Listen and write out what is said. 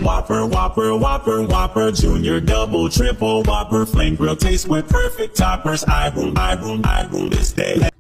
chicken Whopper, Whopper, Whopper, Whopper, Junior, double, triple Whopper, flame grill taste with perfect toppers. I rule this day.